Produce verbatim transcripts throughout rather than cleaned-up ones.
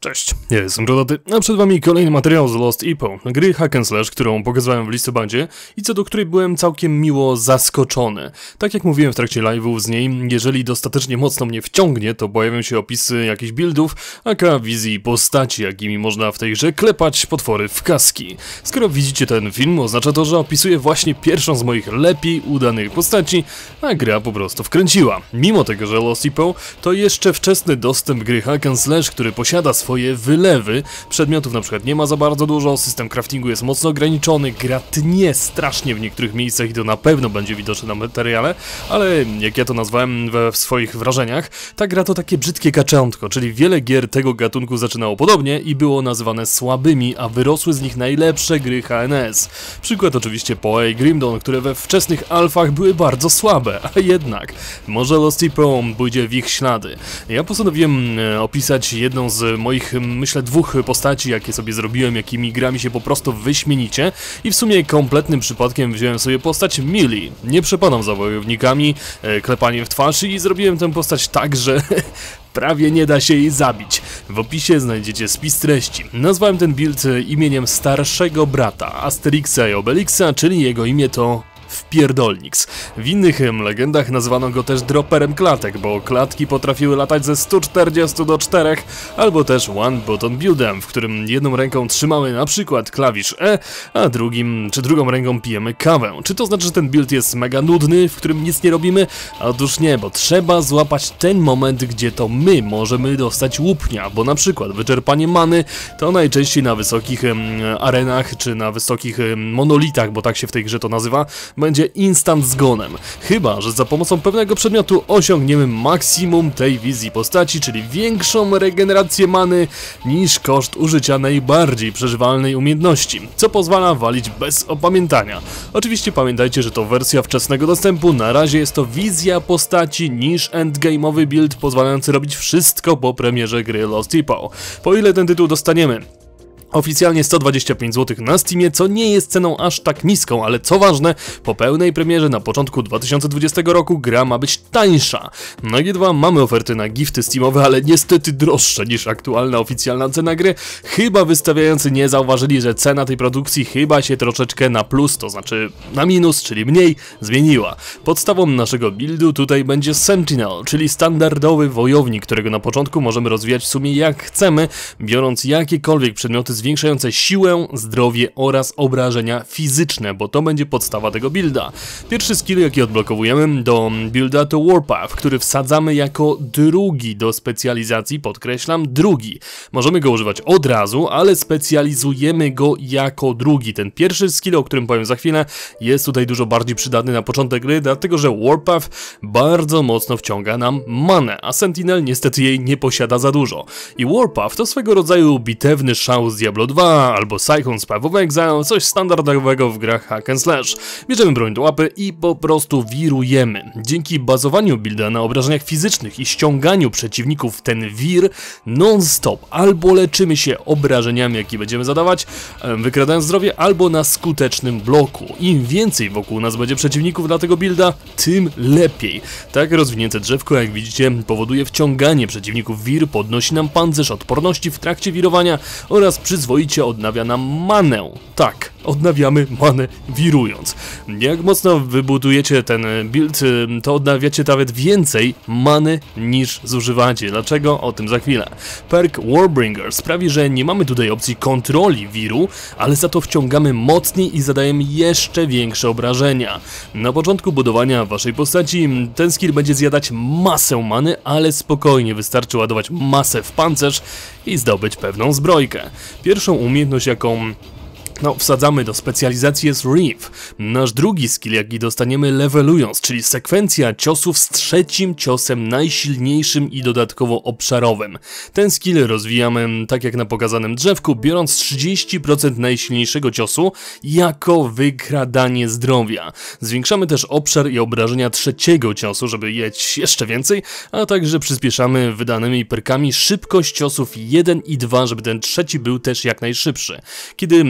Cześć, ja jestem Rodaty, a przed wami kolejny materiał z Lost Epoch, gry hack and slash, którą pokazywałem w listopadzie i co do której byłem całkiem miło zaskoczony. Tak jak mówiłem w trakcie live'ów z niej, jeżeli dostatecznie mocno mnie wciągnie, to pojawią się opisy jakichś buildów, aka wizji postaci, jakimi można w tej grze klepać potwory w kaski. Skoro widzicie ten film, oznacza to, że opisuję właśnie pierwszą z moich lepiej udanych postaci, a gra po prostu wkręciła. Mimo tego, że Lost Epoch to jeszcze wczesny dostęp gry hack and slash, który posiada swoje swoje wylewy, przedmiotów na przykład nie ma za bardzo dużo, system craftingu jest mocno ograniczony, gra tnie strasznie w niektórych miejscach i to na pewno będzie widoczne na materiale, ale jak ja to nazwałem we w swoich wrażeniach, ta gra to takie brzydkie kaczątko, czyli wiele gier tego gatunku zaczynało podobnie i było nazywane słabymi, a wyrosły z nich najlepsze gry H N S. Przykład oczywiście Poe i Grim Dawn, które we wczesnych alfach były bardzo słabe, a jednak może Lost Epoch pójdzie w ich ślady. Ja postanowiłem e, opisać jedną z moich myślę dwóch postaci, jakie sobie zrobiłem, jakimi grami się po prostu wyśmienicie i w sumie kompletnym przypadkiem wziąłem sobie postać Millie. Nie przepadam za wojownikami, e, klepaniem w twarz i zrobiłem tę postać tak, że prawie nie da się jej zabić. W opisie znajdziecie spis treści. Nazwałem ten build imieniem starszego brata Asterixa i Obelixa, czyli jego imię to Wpierdolniks. W innych legendach nazwano go też droperem klatek, bo klatki potrafiły latać ze stu czterdziestu do czterech, albo też one button buildem, w którym jedną ręką trzymamy na przykład klawisz E, a drugim czy drugą ręką pijemy kawę. Czy to znaczy, że ten build jest mega nudny, w którym nic nie robimy? Otóż nie, bo trzeba złapać ten moment, gdzie to my możemy dostać łupnia, bo na przykład wyczerpanie many to najczęściej na wysokich em, arenach, czy na wysokich em, monolitach, bo tak się w tej grze to nazywa, będzie instant zgonem. Chyba że za pomocą pewnego przedmiotu osiągniemy maksimum tej wizji postaci, czyli większą regenerację many niż koszt użycia najbardziej przeżywalnej umiejętności, co pozwala walić bez opamiętania. Oczywiście pamiętajcie, że to wersja wczesnego dostępu, na razie jest to wizja postaci niż endgame'owy build pozwalający robić wszystko po premierze gry Lost Epoch. Po ile ten tytuł dostaniemy? Oficjalnie sto dwadzieścia pięć złotych na Steamie, co nie jest ceną aż tak niską, ale co ważne, po pełnej premierze na początku dwa tysiące dwudziestego roku gra ma być tańsza. Na G dwa mamy oferty na gifty steamowe, ale niestety droższe niż aktualna oficjalna cena gry. Chyba wystawiający nie zauważyli, że cena tej produkcji chyba się troszeczkę na plus, to znaczy na minus, czyli mniej, zmieniła. Podstawą naszego buildu tutaj będzie Sentinel, czyli standardowy wojownik, którego na początku możemy rozwijać w sumie jak chcemy, biorąc jakiekolwiek przedmioty z zwiększające siłę, zdrowie oraz obrażenia fizyczne, bo to będzie podstawa tego builda. Pierwszy skill, jaki odblokowujemy do builda, to Warpath, który wsadzamy jako drugi do specjalizacji, podkreślam, drugi. Możemy go używać od razu, ale specjalizujemy go jako drugi. Ten pierwszy skill, o którym powiem za chwilę, jest tutaj dużo bardziej przydatny na początek gry, dlatego że Warpath bardzo mocno wciąga nam manę, a Sentinel niestety jej nie posiada za dużo. I Warpath to swego rodzaju bitewny szał z Diablo dwa albo Psychonauts Path of Exile, coś standardowego w grach hack and slash. Bierzemy broń do łapy i po prostu wirujemy. Dzięki bazowaniu builda na obrażeniach fizycznych i ściąganiu przeciwników w ten wir non-stop albo leczymy się obrażeniami, jakie będziemy zadawać, wykradając zdrowie, albo na skutecznym bloku. Im więcej wokół nas będzie przeciwników dla tego builda, tym lepiej. Tak rozwinięte drzewko, jak widzicie, powoduje wciąganie przeciwników w wir, podnosi nam pancerz odporności w trakcie wirowania oraz przyzwoicie odnawia nam manę. Tak, odnawiamy manę wirując. Jak mocno wybudujecie ten build, to odnawiacie nawet więcej many niż zużywacie. Dlaczego? O tym za chwilę. Perk Warbringer sprawi, że nie mamy tutaj opcji kontroli wiru, ale za to wciągamy mocniej i zadajemy jeszcze większe obrażenia. Na początku budowania waszej postaci ten skill będzie zjadać masę many, ale spokojnie wystarczy ładować masę w pancerz i zdobyć pewną zbrojkę. Pierwszą umiejętność, jaką no, wsadzamy do specjalizacji, jest Reef. Nasz drugi skill, jaki dostaniemy levelując, czyli sekwencja ciosów z trzecim ciosem najsilniejszym i dodatkowo obszarowym. Ten skill rozwijamy tak jak na pokazanym drzewku, biorąc trzydzieści procent najsilniejszego ciosu jako wykradanie zdrowia. Zwiększamy też obszar i obrażenia trzeciego ciosu, żeby mieć jeszcze więcej, a także przyspieszamy wydanymi perkami szybkość ciosów jeden i dwa, żeby ten trzeci był też jak najszybszy. Kiedy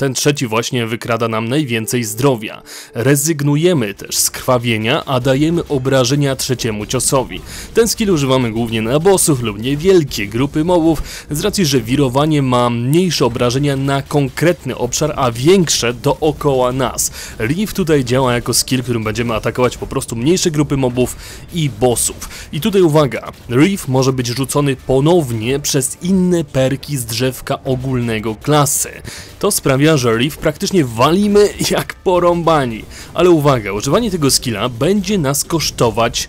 ten trzeci właśnie wykrada nam najwięcej zdrowia. Rezygnujemy też z krwawienia, a dajemy obrażenia trzeciemu ciosowi. Ten skill używamy głównie na bossów lub niewielkie grupy mobów, z racji, że wirowanie ma mniejsze obrażenia na konkretny obszar, a większe dookoła nas. Reef tutaj działa jako skill, którym będziemy atakować po prostu mniejsze grupy mobów i bossów. I tutaj uwaga, Reef może być rzucony ponownie przez inne perki z drzewka ogólnego klasy. To sprawia, że Reef praktycznie walimy jak porąbani. Ale uwaga, używanie tego skilla będzie nas kosztować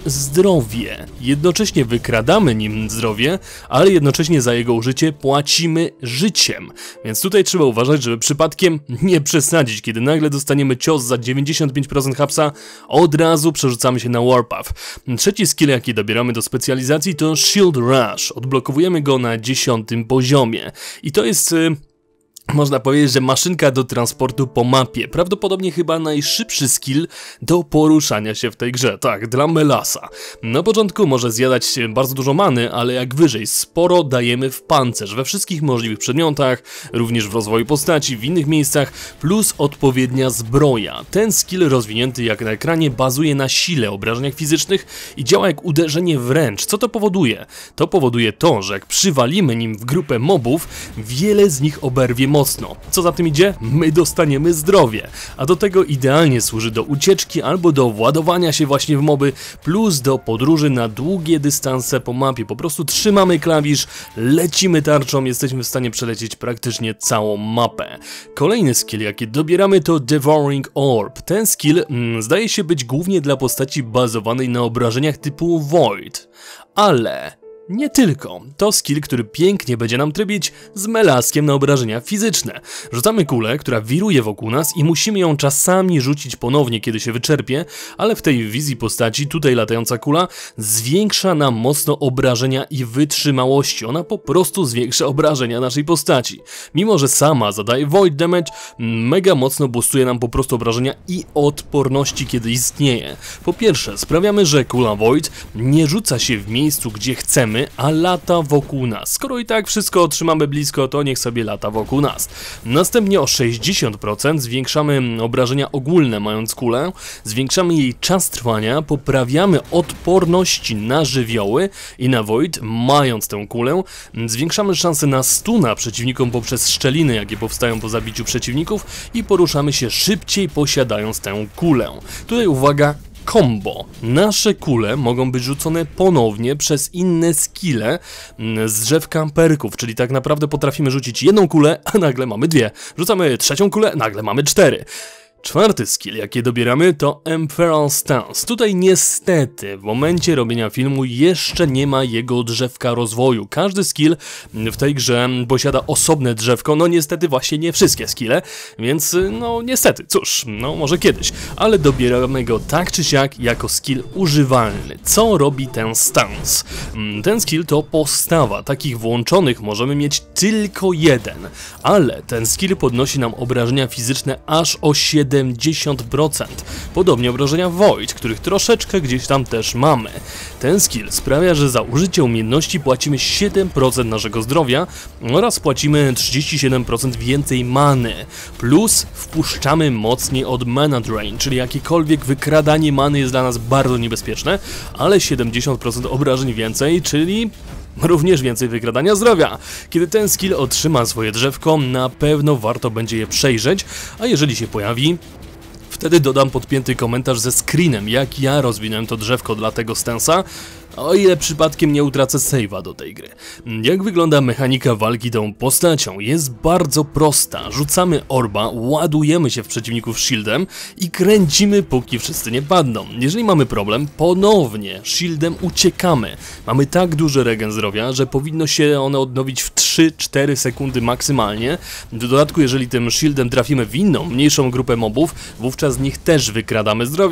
zdrowie. Jednocześnie wykradamy nim zdrowie, ale jednocześnie za jego użycie płacimy życiem. Więc tutaj trzeba uważać, żeby przypadkiem nie przesadzić. Kiedy nagle dostaniemy cios za dziewięćdziesiąt pięć procent hapsa, od razu przerzucamy się na Warpath. Trzeci skill, jaki dobieramy do specjalizacji, to Shield Rush. Odblokowujemy go na dziesiątym poziomie. I to jest... Yy, Można powiedzieć, że maszynka do transportu po mapie. Prawdopodobnie chyba najszybszy skill do poruszania się w tej grze. Tak, dla Melasa. Na początku może zjadać bardzo dużo many, ale jak wyżej sporo dajemy w pancerz we wszystkich możliwych przedmiotach, również w rozwoju postaci, w innych miejscach, plus odpowiednia zbroja. Ten skill rozwinięty jak na ekranie bazuje na sile, obrażeniach fizycznych i działa jak uderzenie wręcz. Co to powoduje? To powoduje to, że jak przywalimy nim w grupę mobów, wiele z nich oberwie mocno. Co za tym idzie? My dostaniemy zdrowie. A do tego idealnie służy do ucieczki albo do władowania się właśnie w moby, plus do podróży na długie dystanse po mapie. Po prostu trzymamy klawisz, lecimy tarczą, jesteśmy w stanie przelecieć praktycznie całą mapę. Kolejny skill, jaki dobieramy, to Devouring Orb. Ten skill mm, zdaje się być głównie dla postaci bazowanej na obrażeniach typu Void. Ale... nie tylko. To skill, który pięknie będzie nam trybić z melaskiem na obrażenia fizyczne. Rzucamy kulę, która wiruje wokół nas i musimy ją czasami rzucić ponownie, kiedy się wyczerpie, ale w tej wizji postaci, tutaj latająca kula, zwiększa nam mocno obrażenia i wytrzymałości. Ona po prostu zwiększa obrażenia naszej postaci. Mimo że sama zadaje void damage, mega mocno boostuje nam po prostu obrażenia i odporności, kiedy istnieje. Po pierwsze, sprawiamy, że kula void nie rzuca się w miejscu, gdzie chcemy, a lata wokół nas. Skoro i tak wszystko otrzymamy blisko, to niech sobie lata wokół nas. Następnie o sześćdziesiąt procent zwiększamy obrażenia ogólne, mając kulę, zwiększamy jej czas trwania, poprawiamy odporności na żywioły i na void, mając tę kulę, zwiększamy szanse na stuna przeciwnikom poprzez szczeliny, jakie powstają po zabiciu przeciwników i poruszamy się szybciej, posiadając tę kulę. Tutaj uwaga, combo. Nasze kule mogą być rzucone ponownie przez inne skille z drzewka perków, czyli tak naprawdę potrafimy rzucić jedną kulę, a nagle mamy dwie. Rzucamy trzecią kulę, nagle mamy cztery. Czwarty skill, jaki dobieramy, to Emperor Stance. Tutaj niestety w momencie robienia filmu jeszcze nie ma jego drzewka rozwoju. Każdy skill w tej grze posiada osobne drzewko, no niestety właśnie nie wszystkie skille, więc no niestety, cóż, no może kiedyś, ale dobieramy go tak czy siak jako skill używalny. Co robi ten Stance? Ten skill to postawa, takich włączonych możemy mieć tylko jeden, ale ten skill podnosi nam obrażenia fizyczne aż o siedemdziesiąt procent. Podobnie obrażenia Void, których troszeczkę gdzieś tam też mamy. Ten skill sprawia, że za użycie umiejętności płacimy siedem procent naszego zdrowia oraz płacimy trzydzieści siedem procent więcej many. Plus wpuszczamy mocniej od mana drain, czyli jakiekolwiek wykradanie many jest dla nas bardzo niebezpieczne, ale siedemdziesiąt procent obrażeń więcej, czyli również więcej wykradania zdrowia. Kiedy ten skill otrzyma swoje drzewko, na pewno warto będzie je przejrzeć, a jeżeli się pojawi, wtedy dodam podpięty komentarz ze screenem, jak ja rozwinąłem to drzewko dla tego Stance'a, o ile przypadkiem nie utracę save'a do tej gry. Jak wygląda mechanika walki tą postacią? Jest bardzo prosta. Rzucamy orba, ładujemy się w przeciwników shieldem i kręcimy, póki wszyscy nie padną. Jeżeli mamy problem, ponownie shieldem uciekamy. Mamy tak duży regen zdrowia, że powinno się one odnowić w trzy cztery sekundy maksymalnie. W dodatku, jeżeli tym shieldem trafimy w inną, mniejszą grupę mobów, wówczas z nich też wykradamy zdrowie.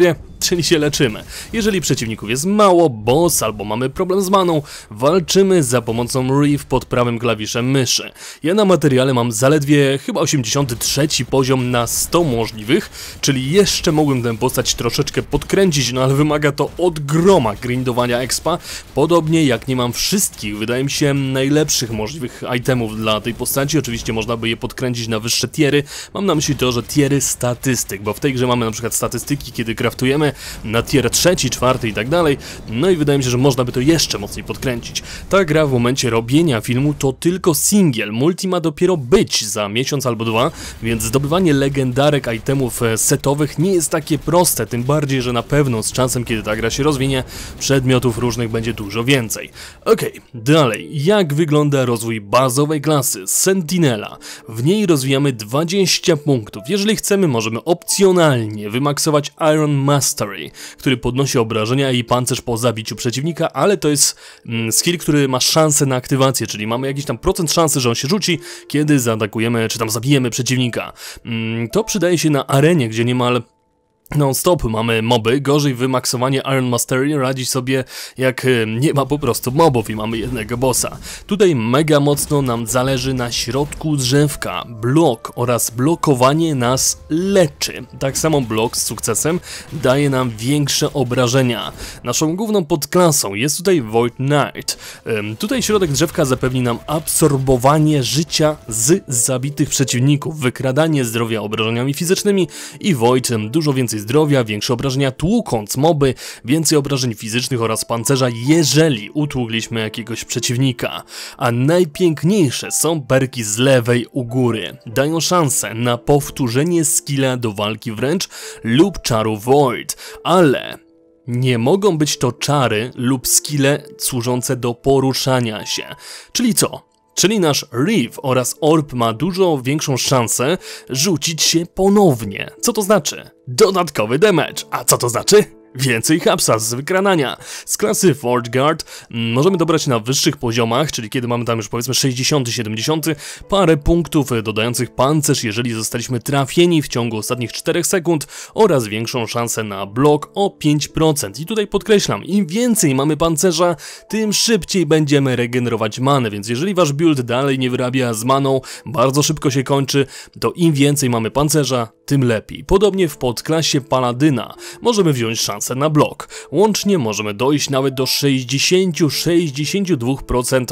czyli się leczymy. Jeżeli przeciwników jest mało, boss albo mamy problem z maną, walczymy za pomocą Reeve pod prawym klawiszem myszy. Ja na materiale mam zaledwie chyba osiemdziesiąty trzeci poziom na sto możliwych, czyli jeszcze mogłem tę postać troszeczkę podkręcić, no ale wymaga to od groma grindowania expa, podobnie jak nie mam wszystkich, wydaje mi się, najlepszych możliwych itemów dla tej postaci. Oczywiście można by je podkręcić na wyższe tiery, mam na myśli to, że tiery statystyk, bo w tej grze mamy na przykład statystyki, kiedy craftujemy na tier trzeci, czwarty i tak dalej, no i wydaje mi się, że można by to jeszcze mocniej podkręcić. Ta gra w momencie robienia filmu to tylko singiel, multi ma dopiero być za miesiąc albo dwa, więc zdobywanie legendarek itemów setowych nie jest takie proste, tym bardziej, że na pewno z czasem, kiedy ta gra się rozwinie, przedmiotów różnych będzie dużo więcej. Okej, okay, dalej, jak wygląda rozwój bazowej klasy Sentinela? W niej rozwijamy dwadzieścia punktów. Jeżeli chcemy, możemy opcjonalnie wymaksować Iron Mastery, który podnosi obrażenia i pancerz po zabiciu przeciwnika, ale to jest mm, skill, który ma szansę na aktywację, czyli mamy jakiś tam procent szansy, że on się rzuci, kiedy zaatakujemy, czy tam zabijemy przeciwnika. Mm, to przydaje się na arenie, gdzie niemal non-stop mamy moby, gorzej wymaksowanie Iron Mastery radzi sobie jak nie ma po prostu mobów i mamy jednego bossa. Tutaj mega mocno nam zależy na środku drzewka. Blok oraz blokowanie nas leczy. Tak samo blok z sukcesem daje nam większe obrażenia. Naszą główną podklasą jest tutaj Void Knight. Tutaj środek drzewka zapewni nam absorbowanie życia z zabitych przeciwników, wykradanie zdrowia obrażeniami fizycznymi i Void dużo więcej zdrowia, większe obrażenia tłukąc moby, więcej obrażeń fizycznych oraz pancerza, jeżeli utłukliśmy jakiegoś przeciwnika. A najpiękniejsze są perki z lewej u góry. Dają szansę na powtórzenie skilla do walki wręcz lub czaru Void, ale nie mogą być to czary lub skille służące do poruszania się. Czyli co? Czyli nasz Reeve oraz Orb ma dużo większą szansę rzucić się ponownie. Co to znaczy? Dodatkowy damage. A co to znaczy? Więcej hapsa z wykranania. Z klasy Forge Guard możemy dobrać na wyższych poziomach, czyli kiedy mamy tam już powiedzmy sześćdziesiąty, siedemdziesiąty, parę punktów dodających pancerz, jeżeli zostaliśmy trafieni w ciągu ostatnich czterech sekund oraz większą szansę na blok o pięć procent. I tutaj podkreślam, im więcej mamy pancerza, tym szybciej będziemy regenerować manę, więc jeżeli wasz build dalej nie wyrabia z maną, bardzo szybko się kończy, to im więcej mamy pancerza, tym lepiej. Podobnie w podklasie Paladyna możemy wziąć szansę na blok. Łącznie możemy dojść nawet do sześćdziesiąt do sześćdziesięciu dwóch procent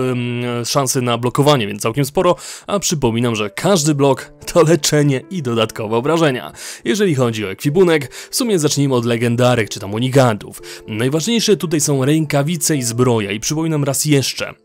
szansy na blokowanie, więc całkiem sporo, a przypominam, że każdy blok to leczenie i dodatkowe obrażenia. Jeżeli chodzi o ekwipunek, w sumie zacznijmy od legendarek czy tam unikatów. Najważniejsze tutaj są rękawice i zbroja i przypominam raz jeszcze,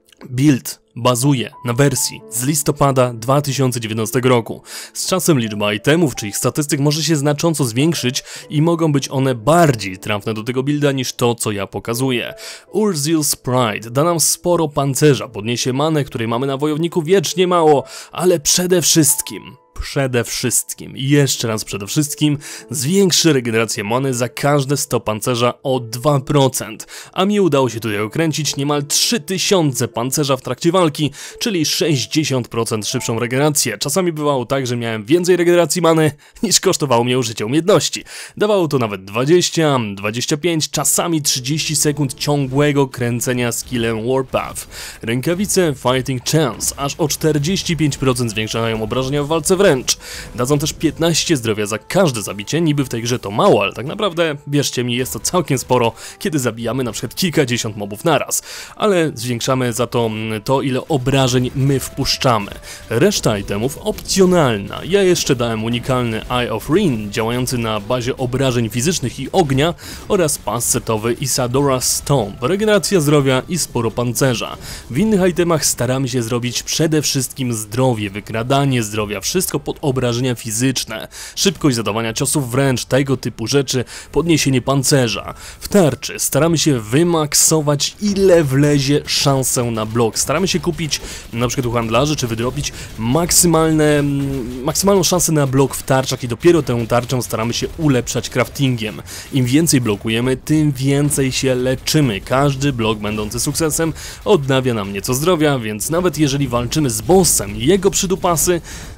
build bazuje na wersji z listopada dwa tysiące dziewiętnastego roku. Z czasem liczba itemów czy ich statystyk może się znacząco zwiększyć i mogą być one bardziej trafne do tego builda niż to, co ja pokazuję. Urzeal's Pride da nam sporo pancerza, podniesie manę, której mamy na wojowniku wiecznie mało, ale przede wszystkim Przede wszystkim, i jeszcze raz przede wszystkim, zwiększy regenerację many za każde sto pancerza o dwa procent, a mi udało się tutaj okręcić niemal trzy tysiące pancerza w trakcie walki, czyli sześćdziesiąt procent szybszą regenerację. Czasami bywało tak, że miałem więcej regeneracji many niż kosztowało mnie użycie umiejętności. Dawało to nawet dwadzieścia, dwadzieścia pięć, czasami trzydzieści sekund ciągłego kręcenia skillem Warpath. Rękawice Fighting Chance aż o czterdzieści pięć procent zwiększają obrażenia w walce wręcz. Dadzą też piętnaście zdrowia za każde zabicie, niby w tej grze to mało, ale tak naprawdę, wierzcie mi, jest to całkiem sporo, kiedy zabijamy na przykład kilkadziesiąt mobów naraz, ale zwiększamy za to to, ile obrażeń my wpuszczamy. Reszta itemów opcjonalna. Ja jeszcze dałem unikalny Eye of Rin, działający na bazie obrażeń fizycznych i ognia, oraz pas setowy Isadora Stone, regeneracja zdrowia i sporo pancerza. W innych itemach staramy się zrobić przede wszystkim zdrowie, wykradanie zdrowia, wszystko pod obrażenia fizyczne, szybkość zadawania ciosów wręcz, tego typu rzeczy, podniesienie pancerza. W tarczy staramy się wymaksować, ile wlezie szansę na blok. Staramy się kupić na przykład u handlarzy, czy wydropić maksymalne, maksymalną szansę na blok w tarczach i dopiero tę tarczę staramy się ulepszać craftingiem. Im więcej blokujemy, tym więcej się leczymy. Każdy blok będący sukcesem odnawia nam nieco zdrowia, więc nawet jeżeli walczymy z bossem i jego przydupasy,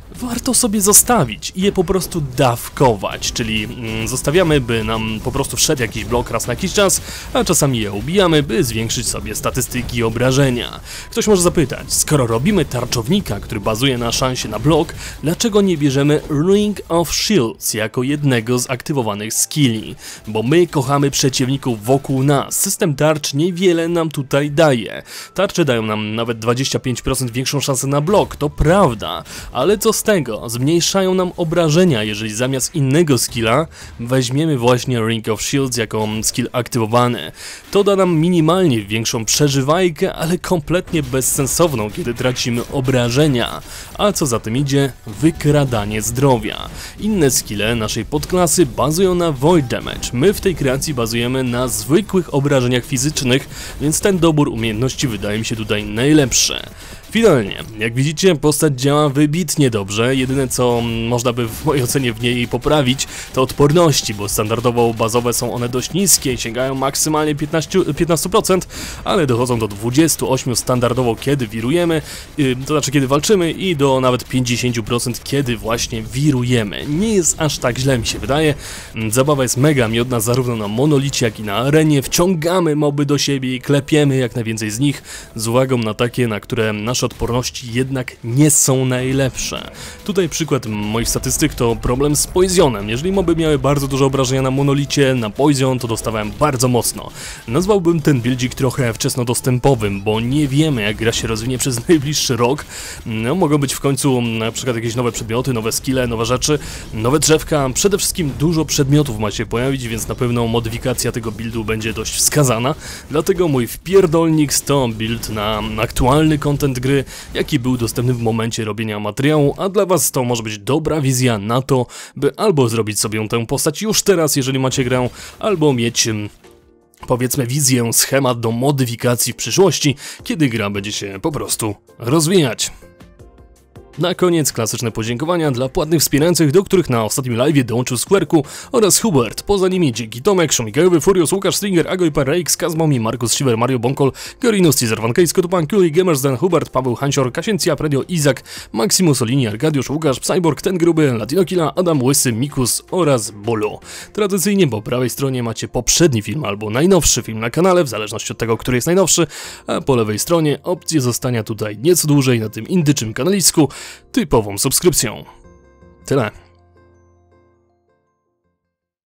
warto sobie zostawić i je po prostu dawkować, czyli mm, zostawiamy, by nam po prostu wszedł jakiś blok raz na jakiś czas, a czasami je ubijamy, by zwiększyć sobie statystyki obrażenia. Ktoś może zapytać, skoro robimy tarczownika, który bazuje na szansie na blok, dlaczego nie bierzemy Ring of Shields jako jednego z aktywowanych skilli? Bo my kochamy przeciwników wokół nas, system tarcz niewiele nam tutaj daje. Tarcze dają nam nawet dwadzieścia pięć procent większą szansę na blok, to prawda, ale co z tego? Zmniejszają nam obrażenia, jeżeli zamiast innego skilla weźmiemy właśnie Ring of Shields jako skill aktywowany. To da nam minimalnie większą przeżywajkę, ale kompletnie bezsensowną, kiedy tracimy obrażenia. A co za tym idzie? Wykradanie zdrowia. Inne skille naszej podklasy bazują na Void Damage. My w tej kreacji bazujemy na zwykłych obrażeniach fizycznych, więc ten dobór umiejętności wydaje mi się tutaj najlepszy. Finalnie, jak widzicie, postać działa wybitnie dobrze, jedyne co można by w mojej ocenie w niej poprawić to odporności, bo standardowo bazowe są one dość niskie i sięgają maksymalnie piętnaście procent, ale dochodzą do dwudziestu ośmiu procent standardowo kiedy wirujemy, to znaczy kiedy walczymy i do nawet pięćdziesięciu procent kiedy właśnie wirujemy. Nie jest aż tak źle mi się wydaje, zabawa jest mega miodna zarówno na monolicie jak i na arenie, wciągamy moby do siebie i klepiemy jak najwięcej z nich z uwagą na takie, na które nasze odporności jednak nie są najlepsze. Tutaj przykład moich statystyk to problem z Poisonem. Jeżeli moby miały bardzo dużo obrażenia na monolicie, na Poison to dostawałem bardzo mocno. Nazwałbym ten buildzik trochę wczesnodostępowym, bo nie wiemy jak gra się rozwinie przez najbliższy rok. No, mogą być w końcu na przykład jakieś nowe przedmioty, nowe skille, nowe rzeczy, nowe drzewka. Przede wszystkim dużo przedmiotów ma się pojawić, więc na pewno modyfikacja tego buildu będzie dość wskazana. Dlatego mój wpierdolnik to build na aktualny content gry, jaki był dostępny w momencie robienia materiału, a dla was to może być dobra wizja na to, by albo zrobić sobie tę postać już teraz, jeżeli macie grę, albo mieć powiedzmy wizję, schemat do modyfikacji w przyszłości, kiedy gra będzie się po prostu rozwijać. Na koniec klasyczne podziękowania dla płatnych wspierających, do których na ostatnim live'ie dołączył Squareku oraz Hubert. Poza nimi dzięki Tomek, Szomikajowy, Furious, Łukasz Stringer, Agoi Parrex, Kazmomi, Markus Shiver, Mario Bonkol, Gorinus, Cezar Van Case, Kotupan, Kuli, Gamersden, Hubert, Paweł Hansior, Kasiencja, Predio, Izak, Maximus Olini, Arkadiusz, Łukasz, Psyborg, Ten Gruby, Latinokilla, Adam Łysy, Mikus oraz Bolo. Tradycyjnie po prawej stronie macie poprzedni film albo najnowszy film na kanale, w zależności od tego, który jest najnowszy, a po lewej stronie opcję zostania tutaj nieco dłużej na tym indyczym kanalisku, typową subskrypcją. Tyle.